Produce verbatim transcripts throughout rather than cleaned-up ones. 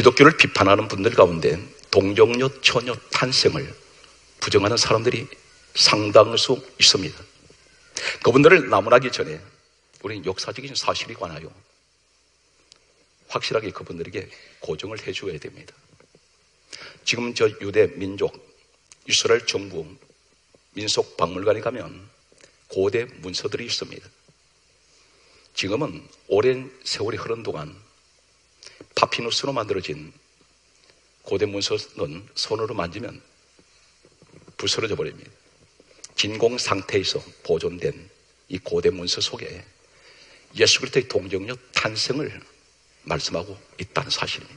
기독교를 비판하는 분들 가운데 동정녀 처녀 탄생을 부정하는 사람들이 상당수 있습니다. 그분들을 나무라기 전에 우리는 역사적인 사실에 관하여 확실하게 그분들에게 고정을 해줘야 됩니다. 지금 저 유대 민족 이스라엘 정부 민속 박물관에 가면 고대 문서들이 있습니다. 지금은 오랜 세월이 흐른 동안 파피누스로 만들어진 고대 문서는 손으로 만지면 부스러져 버립니다. 진공 상태에서 보존된 이 고대 문서 속에 예수 그리스도의 동정녀 탄생을 말씀하고 있다는 사실입니다.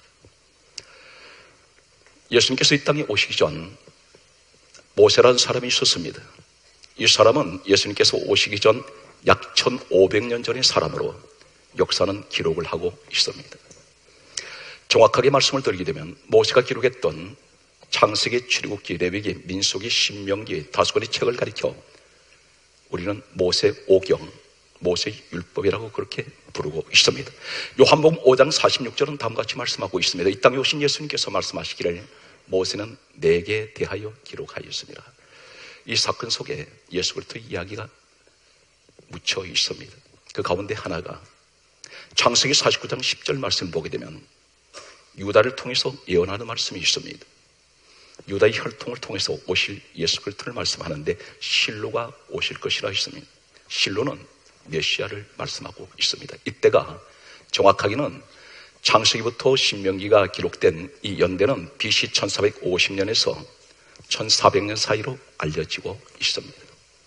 예수님께서 이 땅에 오시기 전 모세라는 사람이 있었습니다. 이 사람은 예수님께서 오시기 전 약 천오백 년 전의 사람으로 역사는 기록을 하고 있습니다. 정확하게 말씀을 드리게 되면 모세가 기록했던 창세기, 출애굽기, 레위기, 민수기, 신명기 다섯 권의 책을 가리켜 우리는 모세 오경, 모세 율법이라고 그렇게 부르고 있습니다. 요한복음 오 장 사십육 절은 다음과 같이 말씀하고 있습니다. 이 땅에 오신 예수님께서 말씀하시기를 모세는 내게 대하여 기록하였습니다. 이 사건 속에 예수 그리스도의 이야기가 묻혀 있습니다. 그 가운데 하나가 창세기 사십구 장 십 절 말씀을 보게 되면 유다를 통해서 예언하는 말씀이 있습니다. 유다의 혈통을 통해서 오실 예수 그리스도를 말씀하는데 실로가 오실 것이라 했습니다. 실로는 메시아를 말씀하고 있습니다. 이때가 정확하게는 창세기부터 신명기가 기록된 이 연대는 비씨 천사백오십 년에서 천사백 년 사이로 알려지고 있습니다.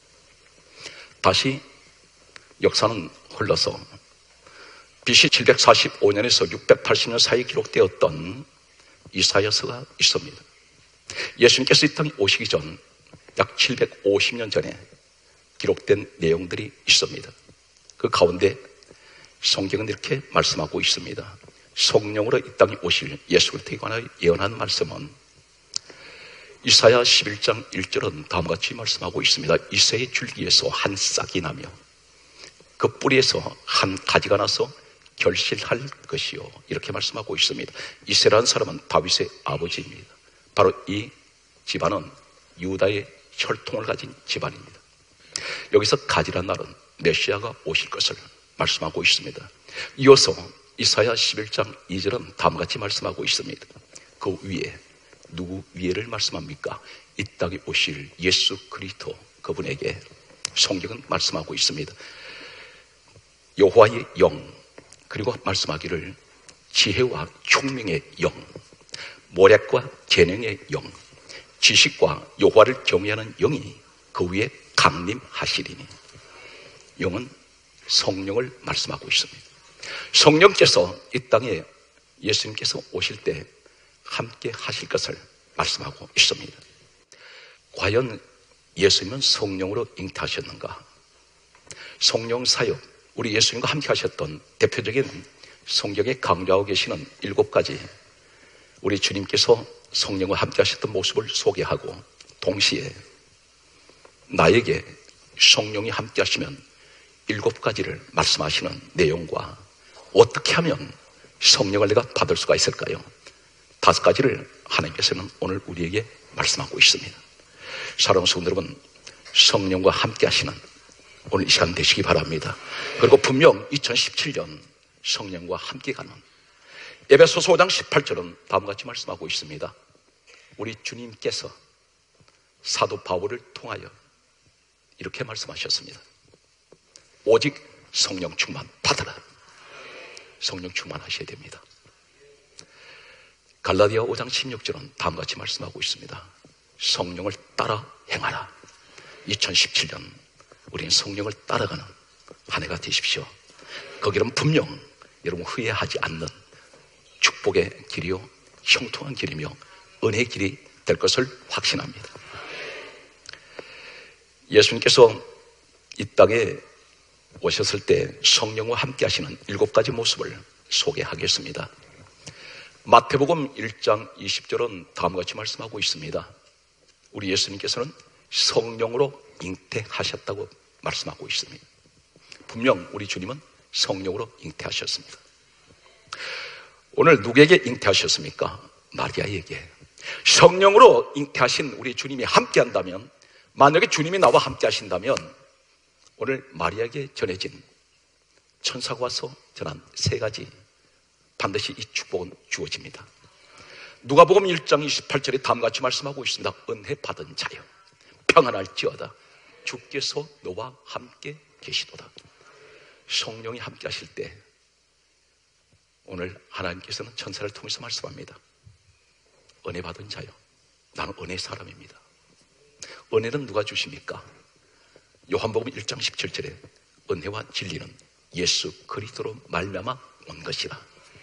다시 역사는 흘러서 비씨 칠백사십오 년에서 육백팔십 년 사이에 기록되었던 이사야서가 있습니다. 예수님께서 이 땅에 오시기 전 약 칠백오십 년 전에 기록된 내용들이 있습니다. 그 가운데 성경은 이렇게 말씀하고 있습니다. 성령으로 이 땅에 오실 예수 그리스도에 관하여 예언한 말씀은 이사야 십일 장 일 절은 다음과 같이 말씀하고 있습니다. 이새의 줄기에서 한 싹이 나며 그 뿌리에서 한 가지가 나서 결실할 것이요, 이렇게 말씀하고 있습니다. 이새라는 사람은 다윗의 아버지입니다. 바로 이 집안은 유다의 혈통을 가진 집안입니다. 여기서 가지란 말은 메시아가 오실 것을 말씀하고 있습니다. 이어서 이사야 십일 장 이 절은 다음과 같이 말씀하고 있습니다. 그 위에 누구 위에를 말씀합니까? 이 땅에 오실 예수 그리스도 그분에게 성경은 말씀하고 있습니다. 여호와의 영, 그리고 말씀하기를 지혜와 총명의 영, 모략과 재능의 영, 지식과 여호와를 경외하는 영이 그 위에 강림하시리니. 영은 성령을 말씀하고 있습니다. 성령께서 이 땅에 예수님께서 오실 때 함께 하실 것을 말씀하고 있습니다. 과연 예수님은 성령으로 잉태하셨는가? 성령 사역, 우리 예수님과 함께 하셨던 대표적인 성경에 강조하고 계시는 일곱 가지 우리 주님께서 성령과 함께 하셨던 모습을 소개하고, 동시에 나에게 성령이 함께 하시면 일곱 가지를 말씀하시는 내용과 어떻게 하면 성령을 내가 받을 수가 있을까요? 다섯 가지를 하나님께서는 오늘 우리에게 말씀하고 있습니다. 사랑하는 성도 여러분, 성령과 함께 하시는 오늘 이 시간 되시기 바랍니다. 그리고 분명 이천십칠 년 성령과 함께 가는 에베소서 오 장 십팔 절은 다음과 같이 말씀하고 있습니다. 우리 주님께서 사도 바울을 통하여 이렇게 말씀하셨습니다. 오직 성령 충만 받아라. 성령 충만하셔야 됩니다. 갈라디아 오 장 십육 절은 다음과 같이 말씀하고 있습니다. 성령을 따라 행하라. 이천십칠 년 우리는 성령을 따라가는 한 해가 되십시오. 거기는 분명 여러분 후회하지 않는 축복의 길이요, 형통한 길이며 은혜의 길이 될 것을 확신합니다. 예수님께서 이 땅에 오셨을 때 성령과 함께 하시는 일곱 가지 모습을 소개하겠습니다. 마태복음 일 장 이십 절은 다음과 같이 말씀하고 있습니다. 우리 예수님께서는 성령으로 잉태하셨다고 말씀하고 있습니다. 분명 우리 주님은 성령으로 잉태하셨습니다. 오늘 누구에게 잉태하셨습니까? 마리아에게. 성령으로 잉태하신 우리 주님이 함께 한다면, 만약에 주님이 나와 함께 하신다면 오늘 마리아에게 전해진, 천사가 와서 전한 세 가지, 반드시 이 축복은 주어집니다. 누가복음 일 장 이십팔 절에 다음같이 말씀하고 있습니다. 은혜 받은 자여 평안할지어다 주께서 너와 함께 계시도다. 성령이 함께 하실 때 오늘 하나님께서는 천사를 통해서 말씀합니다. 은혜 받은 자여, 나는 은혜 사람입니다. 은혜는 누가 주십니까? 요한복음 일 장 십칠 절에 은혜와 진리는 예수 그리스도로 말미암아 온 것이라.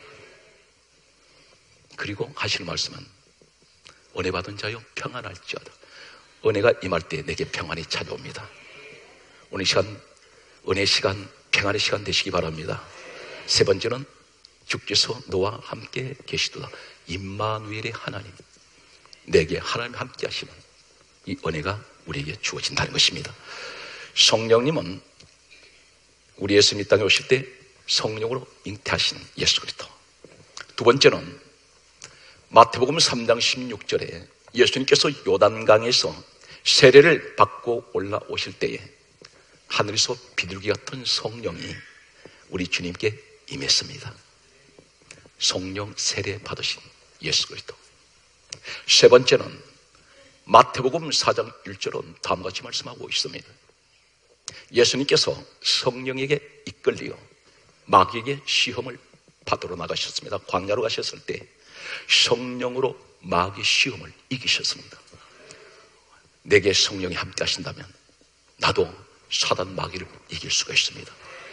그리고 하시는 말씀은 은혜 받은 자여 평안할지어다. 은혜가 임할 때 내게 평안이 찾아옵니다. 오늘 시간 은혜 시간, 평안의 시간 되시기 바랍니다. 세 번째는 주께서 너와 함께 계시도다. 임마누엘의 하나님, 내게 하나님 함께 하시는 이 은혜가 우리에게 주어진다는 것입니다. 성령님은 우리 예수님 이 땅에 오실 때 성령으로 잉태하신 예수 그리스도. 두 번째는 마태복음 삼 장 십육 절에 예수님께서 요단강에서 세례를 받고 올라오실 때에 하늘에서 비둘기 같은 성령이 우리 주님께 임했습니다. 성령 세례 받으신 예수 그리스도. 세 번째는 마태복음 사 장 일 절은 다음과 같이 말씀하고 있습니다. 예수님께서 성령에게 이끌리어 마귀에게 시험을 받으러 나가셨습니다. 광야로 가셨을 때 성령으로 마귀 시험을 이기셨습니다. 내게 성령이 함께 하신다면 나도 사단 마귀를 이길 수가 있습니다.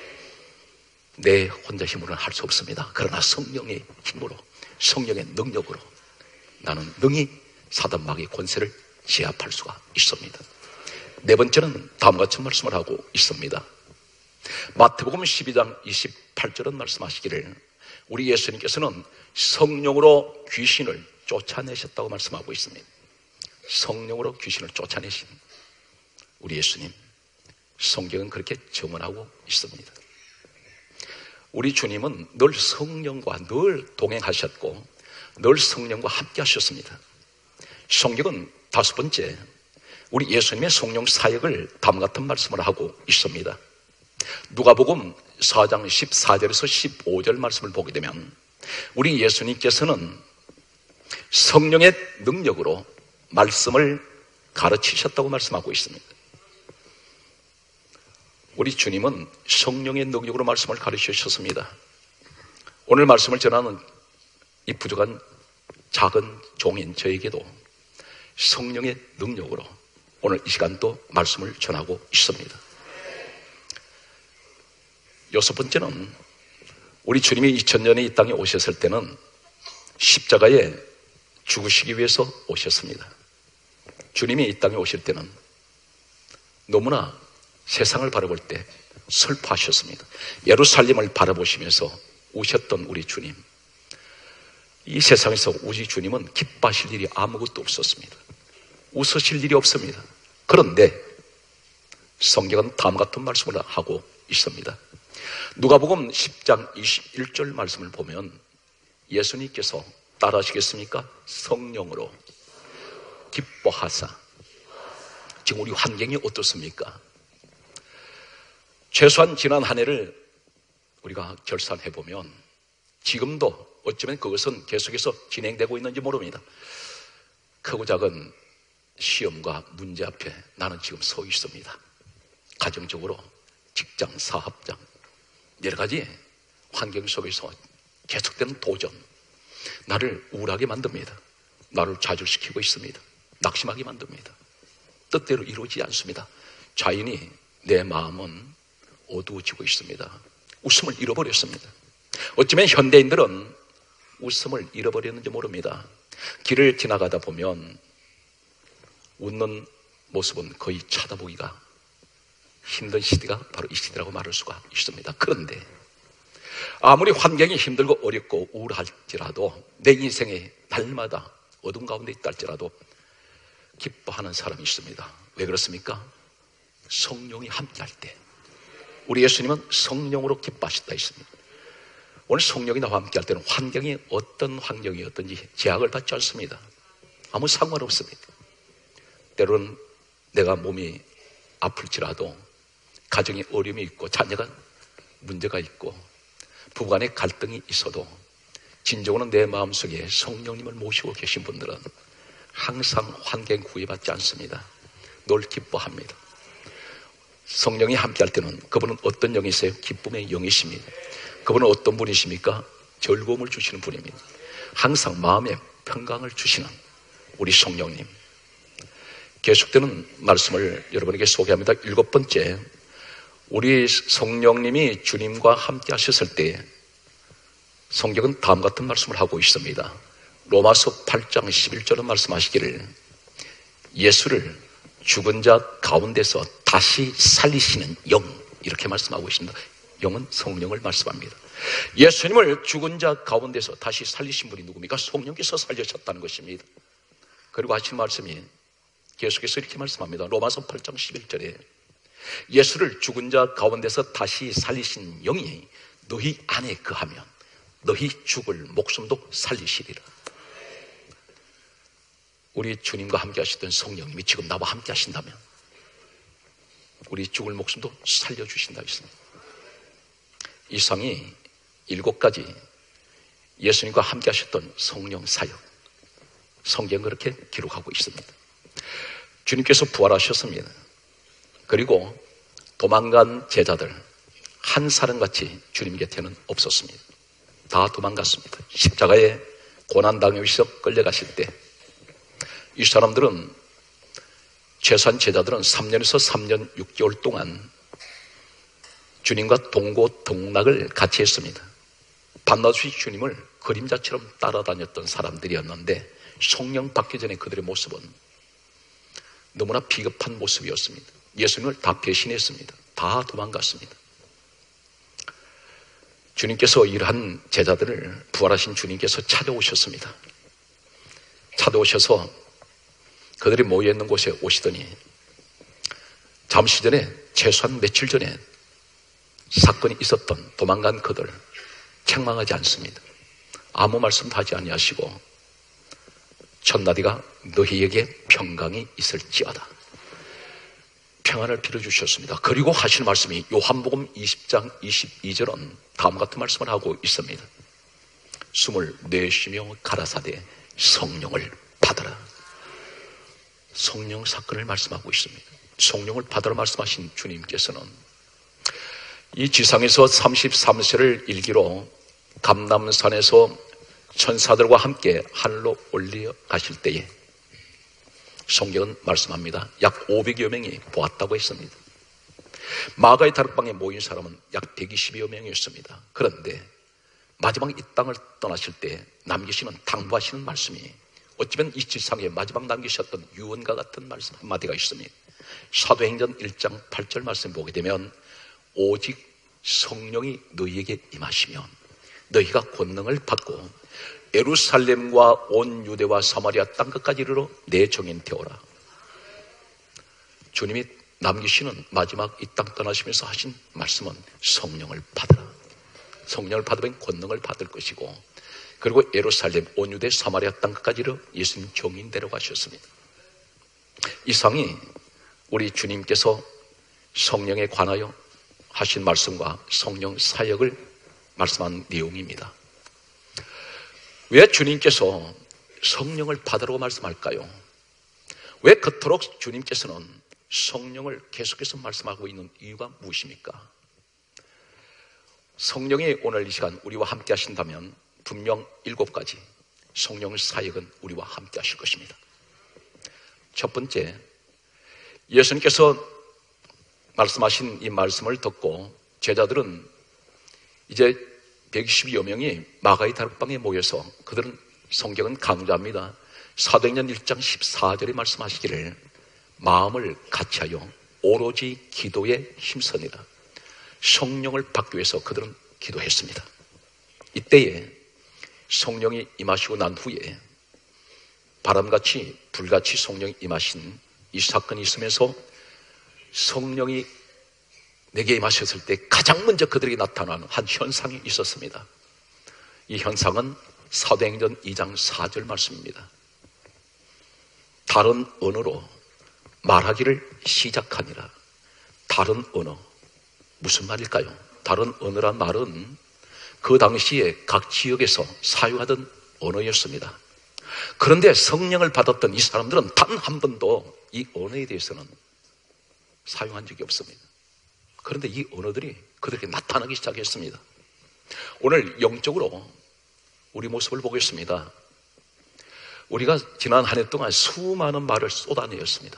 내 혼자 힘으로는 할 수 없습니다. 그러나 성령의 힘으로, 성령의 능력으로 나는 능히 사단 마귀의 권세를 제압할 수가 있습니다. 네 번째는 다음과 같이 말씀을 하고 있습니다. 마태복음 십이 장 이십팔 절은 말씀하시기를 우리 예수님께서는 성령으로 귀신을 쫓아내셨다고 말씀하고 있습니다. 성령으로 귀신을 쫓아내신 우리 예수님, 성경은 그렇게 증언하고 있습니다. 우리 주님은 늘 성령과 늘 동행하셨고 늘 성령과 함께 하셨습니다. 성경은 다섯 번째, 우리 예수님의 성령 사역을 다음과 같은 말씀을 하고 있습니다. 누가복음 사 장 십사 절에서 십오 절 말씀을 보게 되면 우리 예수님께서는 성령의 능력으로 말씀을 가르치셨다고 말씀하고 있습니다. 우리 주님은 성령의 능력으로 말씀을 가르치셨습니다. 오늘 말씀을 전하는 이 부족한 작은 종인 저에게도 성령의 능력으로 오늘 이 시간도 말씀을 전하고 있습니다. 여섯 번째는 우리 주님이 이천 년에 이 땅에 오셨을 때는 십자가에 죽으시기 위해서 오셨습니다. 주님이 이 땅에 오실 때는 너무나 세상을 바라볼 때 슬퍼하셨습니다. 예루살렘을 바라보시면서 우셨던 우리 주님, 이 세상에서 우리 주님은 기뻐하실 일이 아무것도 없었습니다. 웃으실 일이 없습니다. 그런데 성경은 다음과 같은 말씀을 하고 있습니다. 누가복음 십 장 이십일 절 말씀을 보면 예수님께서 따라하시겠습니까? 성령으로 기뻐하사. 지금 우리 환경이 어떻습니까? 최소한 지난 한 해를 우리가 결산해 보면 지금도 어쩌면 그것은 계속해서 진행되고 있는지 모릅니다. 크고 작은 시험과 문제 앞에 나는 지금 서 있습니다. 가정적으로, 직장, 사업장, 여러 가지 환경 속에서 계속되는 도전, 나를 우울하게 만듭니다. 나를 좌절시키고 있습니다. 낙심하게 만듭니다. 뜻대로 이루어지지 않습니다. 자연히 내 마음은 어두워지고 있습니다. 웃음을 잃어버렸습니다. 어쩌면 현대인들은 웃음을 잃어버렸는지 모릅니다. 길을 지나가다 보면 웃는 모습은 거의 쳐다보기가 힘든 시대가 바로 이 시대라고 말할 수가 있습니다. 그런데 아무리 환경이 힘들고 어렵고 우울할지라도 내 인생에 날마다 어둠 가운데 있다 할지라도 기뻐하는 사람이 있습니다. 왜 그렇습니까? 성령이 함께할 때 우리 예수님은 성령으로 기뻐하셨다 했습니다. 오늘 성령이 나와 함께 할 때는 환경이 어떤 환경이었든지 제약을 받지 않습니다. 아무 상관없습니다. 때로는 내가 몸이 아플지라도 가정에 어려움이 있고 자녀가 문제가 있고 부부간에 갈등이 있어도 진정으로 내 마음속에 성령님을 모시고 계신 분들은 항상 환경 구애받지 않습니다. 늘 기뻐합니다. 성령이 함께할 때는 그분은 어떤 영이세요? 기쁨의 영이십니다. 그분은 어떤 분이십니까? 즐거움을 주시는 분입니다. 항상 마음에 평강을 주시는 우리 성령님. 계속되는 말씀을 여러분에게 소개합니다. 일곱 번째, 우리 성령님이 주님과 함께 하셨을 때 성경은 다음 같은 말씀을 하고 있습니다. 로마서 팔 장 십일 절은 말씀하시기를 예수를 죽은 자 가운데서 다시 살리시는 영, 이렇게 말씀하고 있습니다. 영은 성령을 말씀합니다. 예수님을 죽은 자 가운데서 다시 살리신 분이 누굽니까? 성령께서 살리셨다는 것입니다. 그리고 하신 말씀이 계속해서 이렇게 말씀합니다. 로마서 팔 장 십일 절에 예수를 죽은 자 가운데서 다시 살리신 영이 너희 안에 거하면 너희 죽을 목숨도 살리시리라. 우리 주님과 함께 하시던 성령님이 지금 나와 함께 하신다면 우리 죽을 목숨도 살려주신다 했습니다. 이상이 일곱 가지 예수님과 함께 하셨던 성령 사역, 성경은 그렇게 기록하고 있습니다. 주님께서 부활하셨습니다. 그리고 도망간 제자들 한 사람같이 주님 곁에는 없었습니다. 다 도망갔습니다. 십자가에 고난당하셔서 끌려가실 때 이 사람들은, 최소한 제자들은 삼 년에서 삼 년 육 개월 동안 주님과 동고동락을 같이 했습니다. 밤낮이 주님을 그림자처럼 따라다녔던 사람들이었는데 성령 받기 전에 그들의 모습은 너무나 비겁한 모습이었습니다. 예수님을 다 배신했습니다. 다 도망갔습니다. 주님께서 이러한 제자들을 부활하신 주님께서 찾아오셨습니다. 찾아오셔서 그들이 모여있는 곳에 오시더니 잠시 전에, 최소한 며칠 전에 사건이 있었던 도망간 그들 책망하지 않습니다. 아무 말씀도 하지 아니하시고 첫마디가 너희에게 평강이 있을지어다, 평안을 빌어주셨습니다. 그리고 하시는 말씀이 요한복음 이십 장 이십이 절은 다음 같은 말씀을 하고 있습니다. 숨을 내쉬며 가라사대 성령을 받아라. 성령 사건을 말씀하고 있습니다. 성령을 받아라 말씀하신 주님께서는 이 지상에서 삼십삼 세를 일기로 감람산에서 천사들과 함께 하늘로 올려 가실 때에 성경은 말씀합니다. 약 오백여 명이 보았다고 했습니다. 마가의 다락방에 모인 사람은 약 백이십여 명이었습니다. 그런데 마지막 이 땅을 떠나실 때 남기시는, 당부하시는 말씀이 어쩌면 이 지상에 마지막 남기셨던 유언과 같은 말씀 한마디가 있습니다. 사도행전 일 장 팔 절 말씀 보게 되면 오직 성령이 너희에게 임하시면 너희가 권능을 받고 예루살렘과 온 유대와 사마리아 땅끝까지 이르러 내 정인 되어라. 주님이 남기시는 마지막 이 땅 떠나시면서 하신 말씀은 성령을 받으라. 성령을 받으면 권능을 받을 것이고, 그리고 예루살렘, 온 유대, 사마리아 땅끝까지 이르러 예수님 정인 데려가셨습니다. 이상이 우리 주님께서 성령에 관하여 하신 말씀과 성령 사역을 말씀한 내용입니다. 왜 주님께서 성령을 받으라고 말씀할까요? 왜 그토록 주님께서는 성령을 계속해서 말씀하고 있는 이유가 무엇입니까? 성령이 오늘 이 시간 우리와 함께 하신다면 분명 일곱 가지 성령 사역은 우리와 함께 하실 것입니다. 첫 번째, 예수님께서 말씀하신 이 말씀을 듣고 제자들은 이제 백이십여 명이 마가의 다락방에 모여서, 그들은 성경은 강조합니다. 사도행전 일 장 십사 절에 말씀하시기를 마음을 같이하여 오로지 기도에 힘쓰니라. 성령을 받기 위해서 그들은 기도했습니다. 이때에 성령이 임하시고 난 후에 바람같이 불같이 성령이 임하신 이 사건이 있으면서 성령이 내게 임하셨을 때 가장 먼저 그들에게 나타나는 한 현상이 있었습니다. 이 현상은 사도행전 이 장 사 절 말씀입니다. 다른 언어로 말하기를 시작하니라. 다른 언어, 무슨 말일까요? 다른 언어란 말은 그 당시에 각 지역에서 사용하던 언어였습니다. 그런데 성령을 받았던 이 사람들은 단 한 번도 이 언어에 대해서는 사용한 적이 없습니다. 그런데 이 언어들이 그들에게 나타나기 시작했습니다. 오늘 영적으로 우리 모습을 보겠습니다. 우리가 지난 한 해 동안 수많은 말을 쏟아내었습니다.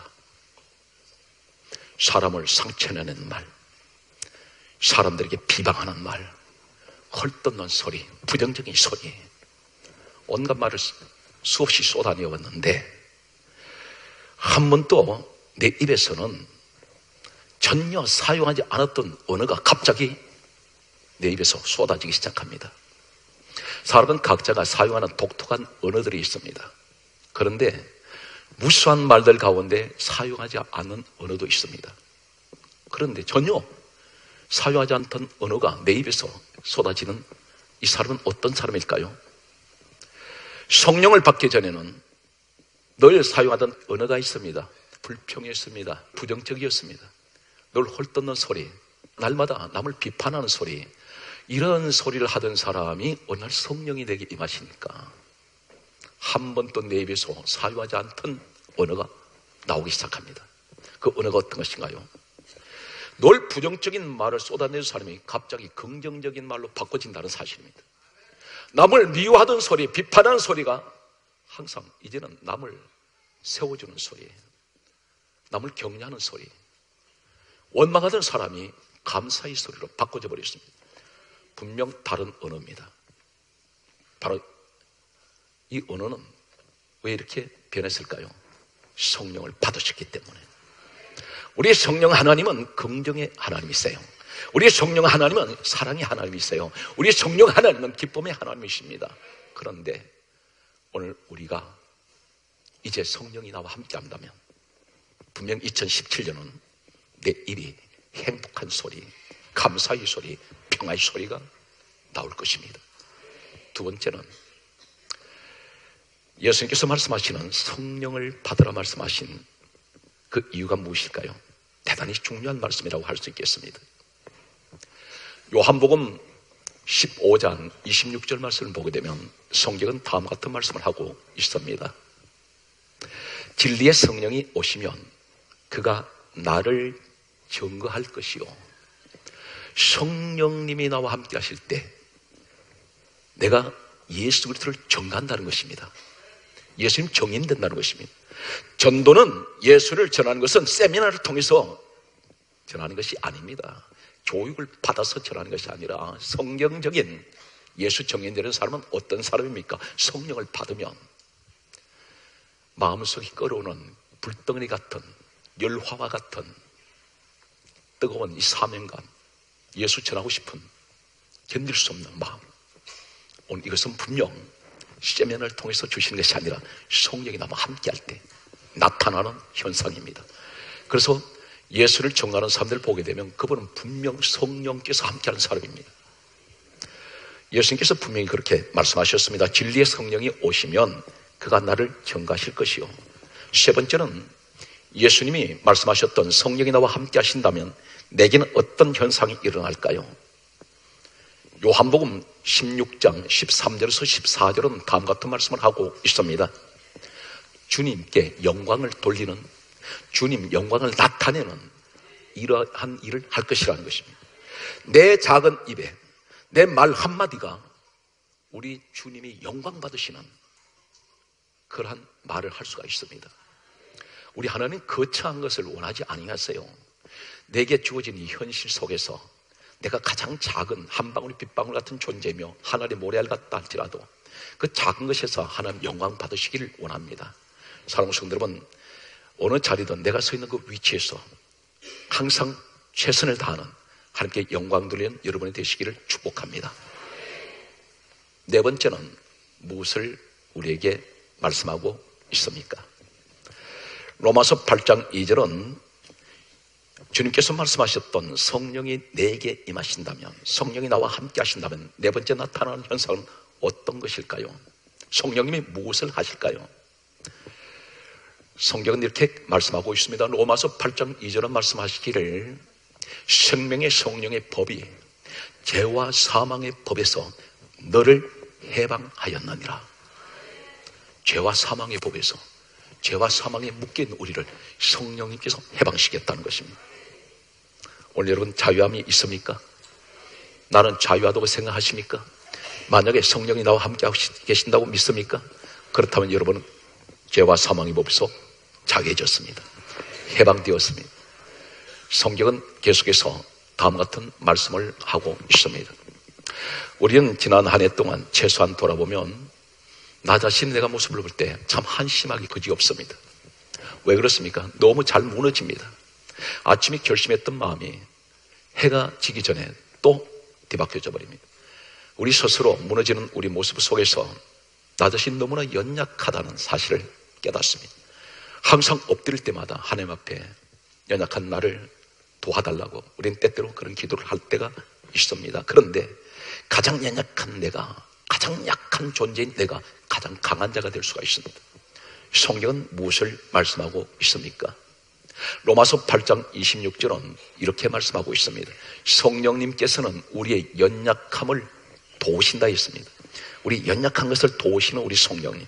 사람을 상처내는 말, 사람들에게 비방하는 말, 헐뜯는 소리, 부정적인 소리, 온갖 말을 수없이 쏟아내었는데 한 번도 내 입에서는 전혀 사용하지 않았던 언어가 갑자기 내 입에서 쏟아지기 시작합니다. 사람은 각자가 사용하는 독특한 언어들이 있습니다. 그런데 무수한 말들 가운데 사용하지 않는 언어도 있습니다. 그런데 전혀 사용하지 않던 언어가 내 입에서 쏟아지는 이 사람은 어떤 사람일까요? 성령을 받기 전에는 늘 사용하던 언어가 있습니다. 불평이었습니다. 부정적이었습니다. 늘 헐뜯는 소리, 날마다 남을 비판하는 소리, 이런 소리를 하던 사람이 어느 날 성령이 내게 임하시니까 한 번도 내 입에서 사용하지 않던 언어가 나오기 시작합니다. 그 언어가 어떤 것인가요? 늘 부정적인 말을 쏟아내는 사람이 갑자기 긍정적인 말로 바꿔진다는 사실입니다. 남을 미워하던 소리, 비판하는 소리가 항상 이제는 남을 세워주는 소리, 남을 격려하는 소리, 원망하던 사람이 감사의 소리로 바꿔져 버렸습니다. 분명 다른 언어입니다. 바로 이 언어는 왜 이렇게 변했을까요? 성령을 받으셨기 때문에. 우리 성령 하나님은 긍정의 하나님이세요. 우리 성령 하나님은 사랑의 하나님이세요. 우리 성령 하나님은 기쁨의 하나님이십니다. 그런데 오늘 우리가 이제 성령이 나와 함께 한다면 분명 이천십칠 년은 내 입이 행복한 소리, 감사의 소리, 평화의 소리가 나올 것입니다. 두 번째는 예수님께서 말씀하시는 성령을 받으라 말씀하신 그 이유가 무엇일까요? 대단히 중요한 말씀이라고 할 수 있겠습니다. 요한복음 십오 장 이십육 절 말씀을 보게 되면 성경은 다음과 같은 말씀을 하고 있습니다. 진리의 성령이 오시면 그가 나를 증거할 것이요, 성령님이 나와 함께 하실 때 내가 예수 그리스도를 증거한다는 것입니다. 예수님 정인된다는 것입니다. 전도는, 예수를 전하는 것은 세미나를 통해서 전하는 것이 아닙니다. 교육을 받아서 전하는 것이 아니라 성경적인 예수 정인되는 사람은 어떤 사람입니까? 성령을 받으면 마음속에 끓어오는 불덩어리 같은, 열화와 같은 뜨거운 이 사명감, 예수 전하고 싶은 견딜 수 없는 마음, 오늘 이것은 분명 세면을 통해서 주시는 것이 아니라 성령이 나와 함께할 때 나타나는 현상입니다. 그래서 예수를 전하는 사람들을 보게 되면 그분은 분명 성령께서 함께하는 사람입니다. 예수님께서 분명히 그렇게 말씀하셨습니다. 진리의 성령이 오시면 그가 나를 증거하실 것이요. 세 번째는 예수님이 말씀하셨던 성령이 나와 함께 하신다면 내게는 어떤 현상이 일어날까요? 요한복음 십육 장 십삼 절에서 십사 절은 다음 같은 말씀을 하고 있습니다. 주님께 영광을 돌리는, 주님 영광을 나타내는 이러한 일을 할 것이라는 것입니다. 내 작은 입에 내 말 한마디가 우리 주님이 영광 받으시는 그러한 말을 할 수가 있습니다. 우리 하나님 거창한 것을 원하지 아니하세요. 내게 주어진 이 현실 속에서 내가 가장 작은 한 방울 빗방울 같은 존재며 하늘의 모래알 같다 할지라도 그 작은 것에서 하나님 영광 받으시기를 원합니다. 사랑하는 성도 여러분, 어느 자리든 내가 서 있는 그 위치에서 항상 최선을 다하는 하나님께 영광 돌리는 여러분이 되시기를 축복합니다. 네 번째는 무엇을 우리에게 말씀하고 있습니까? 로마서 팔 장 이 절은 주님께서 말씀하셨던 성령이 내게 임하신다면, 성령이 나와 함께 하신다면 네 번째 나타나는 현상은 어떤 것일까요? 성령님이 무엇을 하실까요? 성경은 이렇게 말씀하고 있습니다. 로마서 팔 장 이 절은 말씀하시기를 생명의 성령의 법이 죄와 사망의 법에서 너를 해방하였느니라. 죄와 사망의 법에서, 죄와 사망에 묶여있는 우리를 성령님께서 해방시켰다는 것입니다. 오늘 여러분 자유함이 있습니까? 나는 자유하다고 생각하십니까? 만약에 성령이 나와 함께 계신다고 믿습니까? 그렇다면 여러분은 죄와 사망의 법에서 자유해졌습니다. 해방되었습니다. 성경은 계속해서 다음 같은 말씀을 하고 있습니다. 우리는 지난 한 해 동안 최소한 돌아보면 나 자신 내가 모습을 볼 때 참 한심하기 그지없습니다. 왜 그렇습니까? 너무 잘 무너집니다. 아침에 결심했던 마음이 해가 지기 전에 또 뒤바뀌어져 버립니다. 우리 스스로 무너지는 우리 모습 속에서 나 자신 너무나 연약하다는 사실을 깨닫습니다. 항상 엎드릴 때마다 하나님 앞에 연약한 나를 도와달라고 우리는 때때로 그런 기도를 할 때가 있습니다. 그런데 가장 연약한 내가, 가장 약한 존재인 내가 가장 강한 자가 될 수가 있습니다. 성경은 무엇을 말씀하고 있습니까? 로마서 팔 장 이십육 절은 이렇게 말씀하고 있습니다. 성령님께서는 우리의 연약함을 도우신다 했습니다. 우리 연약한 것을 도우시는 우리 성령님,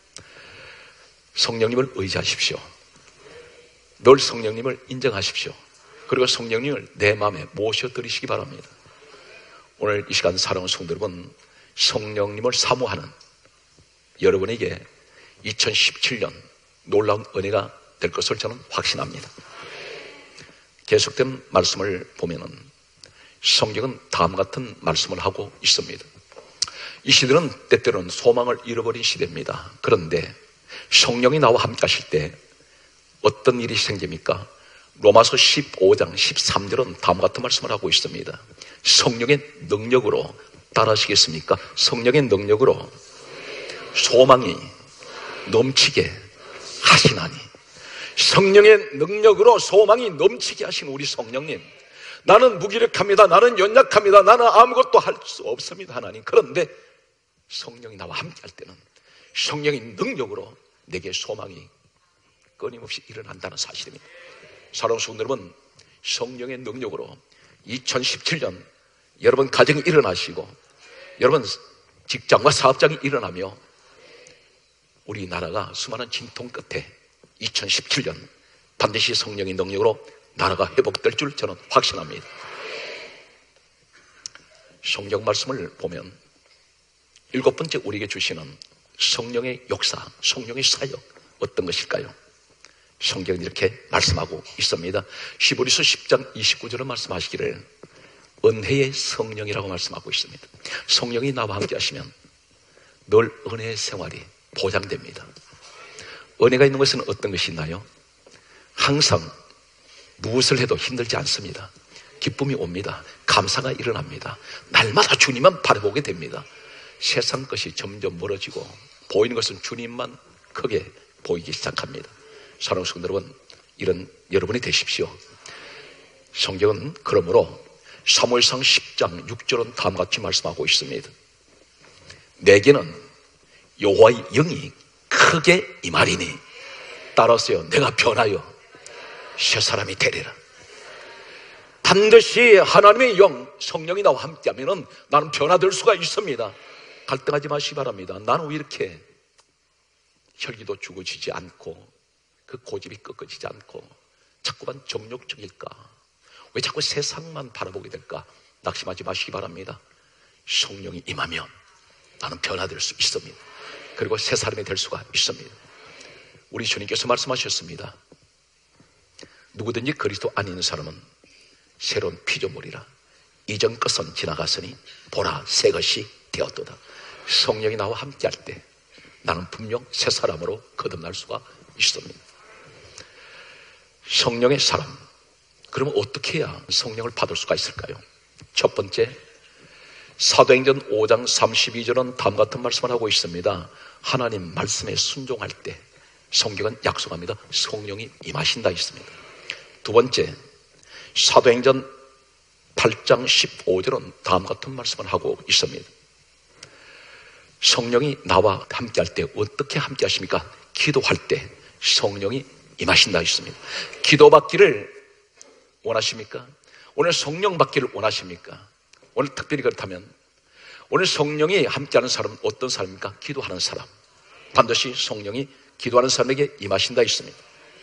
성령님을 의지하십시오. 늘 성령님을 인정하십시오. 그리고 성령님을 내 마음에 모셔드리시기 바랍니다. 오늘 이 시간 사랑하는 성도 여러분, 성령님을 사모하는 여러분에게 이천십칠 년 놀라운 은혜가 될 것을 저는 확신합니다. 계속된 말씀을 보면은 성경은 다음 같은 말씀을 하고 있습니다. 이 시대는 때때로는 소망을 잃어버린 시대입니다. 그런데 성령이 나와 함께 하실 때 어떤 일이 생깁니까? 로마서 십오 장 십삼 절은 다음 같은 말씀을 하고 있습니다. 성령의 능력으로, 따라하시겠습니까? 성령의 능력으로 소망이 넘치게 하시나니. 성령의 능력으로 소망이 넘치게 하신 우리 성령님, 나는 무기력합니다, 나는 연약합니다, 나는 아무것도 할 수 없습니다 하나님. 그런데 성령이 나와 함께 할 때는 성령의 능력으로 내게 소망이 끊임없이 일어난다는 사실입니다. 사랑하는 성도 여러분, 성령의 능력으로 이천십칠 년 여러분 가정이 일어나시고 여러분 직장과 사업장이 일어나며 우리나라가 수많은 진통 끝에 이천십칠 년 반드시 성령의 능력으로 나라가 회복될 줄 저는 확신합니다. 성경 말씀을 보면 일곱 번째 우리에게 주시는 성령의 역사, 성령의 사역 어떤 것일까요? 성경은 이렇게 말씀하고 있습니다. 히브리서 십 장 이십구 절은 말씀하시기를 은혜의 성령이라고 말씀하고 있습니다. 성령이 나와 함께 하시면 늘 은혜의 생활이 보장됩니다. 은혜가 있는 것은 어떤 것이 있나요? 항상 무엇을 해도 힘들지 않습니다. 기쁨이 옵니다. 감사가 일어납니다. 날마다 주님만 바라보게 됩니다. 세상 것이 점점 멀어지고 보이는 것은 주님만 크게 보이기 시작합니다. 사랑하는 성도 여러분, 이런 여러분이 되십시오. 성경은 그러므로 사무엘상 십 장 육 절은 다음과 같이 말씀하고 있습니다. 내게는 여호와의 영이 크게 임하리니 따라서요, 내가 변하여 새 사람이 되리라. 반드시 하나님의 영, 성령이 나와 함께하면 나는 변화될 수가 있습니다. 갈등하지 마시기 바랍니다. 나는 왜 이렇게 혈기도 죽어지지 않고 그 고집이 꺾어지지 않고 자꾸만 정욕적일까? 왜 자꾸 세상만 바라보게 될까? 낙심하지 마시기 바랍니다. 성령이 임하면 나는 변화될 수 있습니다. 그리고 새 사람이 될 수가 있습니다. 우리 주님께서 말씀하셨습니다. 누구든지 그리스도 안에 있는 사람은 새로운 피조물이라. 이전 것은 지나갔으니 보라 새 것이 되었도다. 성령이 나와 함께 할 때 나는 분명 새 사람으로 거듭날 수가 있습니다. 성령의 사람, 그러면 어떻게 해야 성령을 받을 수가 있을까요? 첫 번째, 사도행전 오 장 삼십이 절은 다음 같은 말씀을 하고 있습니다. 하나님 말씀에 순종할 때 성경은 약속합니다. 성령이 임하신다 있습니다. 두 번째, 사도행전 팔 장 십오 절은 다음 같은 말씀을 하고 있습니다. 성령이 나와 함께 할 때 어떻게 함께 하십니까? 기도할 때 성령이 임하신다 했습니다. 기도받기를 원하십니까? 오늘 성령 받기를 원하십니까? 오늘 특별히 그렇다면 오늘 성령이 함께하는 사람은 어떤 사람입니까? 기도하는 사람. 반드시 성령이 기도하는 사람에게 임하신다 했습니다.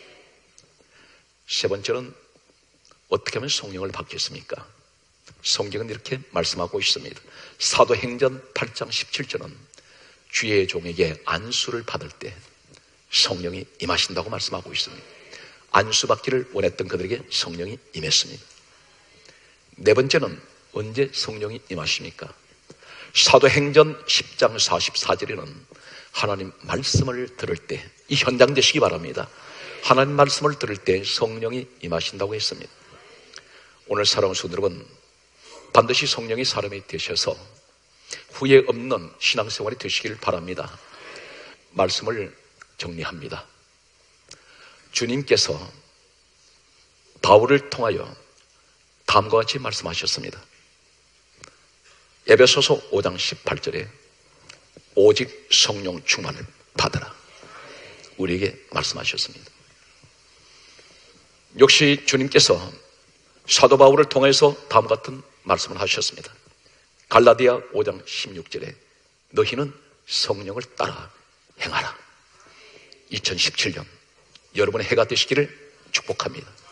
세 번째는 어떻게 하면 성령을 받겠습니까? 성경은 이렇게 말씀하고 있습니다. 사도행전 팔 장 십칠 절은 주의 종에게 안수를 받을 때 성령이 임하신다고 말씀하고 있습니다. 안수 받기를 원했던 그들에게 성령이 임했습니다. 네 번째는 언제 성령이 임하십니까? 사도행전 십 장 사십사 절에는 하나님 말씀을 들을 때, 이 현장 되시기 바랍니다. 하나님 말씀을 들을 때 성령이 임하신다고 했습니다. 오늘 사랑하는 성도 여러분, 반드시 성령이 사람이 되셔서 후회 없는 신앙생활이 되시길 바랍니다. 말씀을 정리합니다. 주님께서 바울을 통하여 다음과 같이 말씀하셨습니다. 에베소서 오 장 십팔 절에 오직 성령 충만을 받으라, 우리에게 말씀하셨습니다. 역시 주님께서 사도 바울을 통해서 다음과 같은 말씀을 하셨습니다. 갈라디아 오 장 십육 절에 너희는 성령을 따라 행하라. 이천십칠 년 여러분의 해가 되시기를 축복합니다.